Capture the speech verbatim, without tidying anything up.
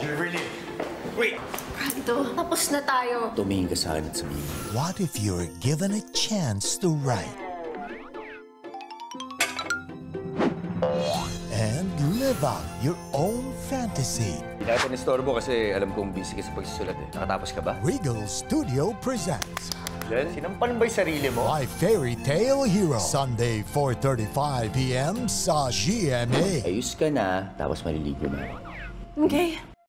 Jervily, wait! Brando, tapos na tayo. Tumingin ka sa akin at sabihin. What if you're given a chance to write? And live out your own fantasy. Hindi na ito nistorbo kasi alam kong busy ka sa pagsusulat eh. Nakatapos ka ba? Regal Studio Presents. Len, sinampal ba yung sarili mo? My Fairytale Hero. Sunday, four thirty-five p m sa G M A. Ayos ka na, tapos maliligo na. Okay.